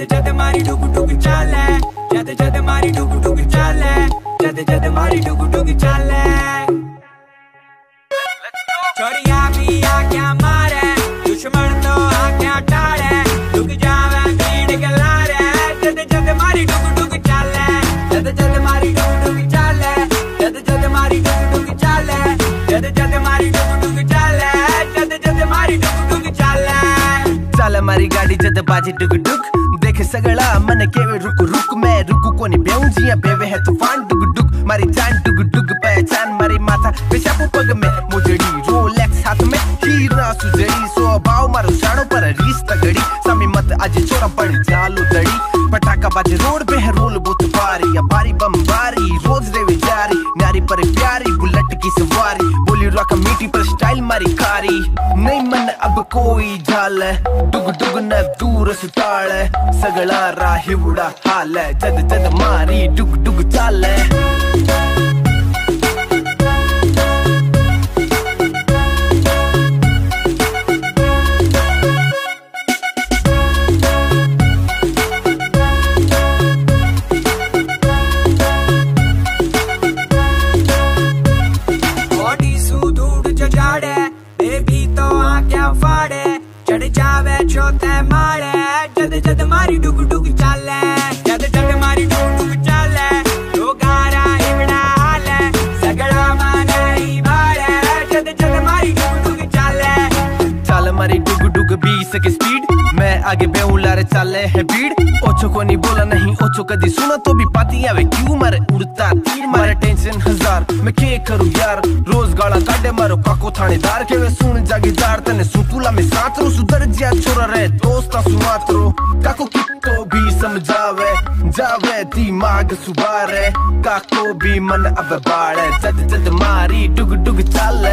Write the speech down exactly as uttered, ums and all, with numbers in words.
जद जद मारी डुग डुग चाले, जद जद मारी डुग डुग चाले, जद जद मारी डुग डुग चाले। छोरिया भी आख्या मारे, दुश्मन तो आख्या टाड़े, डुग जावे भीड़ के लारे, जद जद मारी डुग डुग चाले, जद जद मारी डुग डुग चाले, जद जद मारी डुग डुग चाले, जद जद मारी डुग डुग चाले, जद जद मारी डुग डुग चाले। चाले मारी गाड़ी जद बाजे डुग डुग, देखे सगळा मन केवे रुक रुक, मैं रुकू कोनी बेऊ जिया बेवे है तूफान डुग डुग, मारी जान डुग डुग पहचान मारी माथा पेशाबू पग में मुजड़ी, रोलेक्स हाथ में हीरा सुजड़ी, स्वभाव मारो शाणो पर रीस तगड़ी, समी मत आज छोरा पड़ जालो दड़ी, पटाखा बाजे रोड पे है रोल बुत पारी, या बारी बम बारी रोज देवे जारी, नारी पर प्यारी बुलेट की सवारी, बोली रॉक मीठी पर स्टाइल मारी कारी, नहीं मन अब कोई झाल, डुग डुग न दूर सुताल, सगळा राही उड़ा हाल, जद जद मारी डुग डुग चाल। चढ़ जावे चौथे मारे, जद जद मारी डुग डुग चाले, जद जद मारी डुग डुग चाले, तो गारा इवड़ा हाले, सगड़ा माने ही भाले, जद जद मारी डुग डुग चाले। चाल मारी डुग डुग बीस की स्पीड, मैं आगे बेहू लारे चाले है भीड़, ओछो को नहीं बोला नहीं ओछो कदी सुना तो भी पाती आवे क्यों मारे उड़ता तीर, मारे टेंशन हजार मैं के करूं यार, रोज गाला काटे मारो काको थानेदार, के वे सुन जागीदार तने सुतुला में साथ रो, सुधर जिया छोरा रे दोस्ता सुमात्रो, काको कितो भी समझावे जावे दिमाग सुबारे, काको भी मन अब बाड़े, जद जद मारी डुग डुग चाले।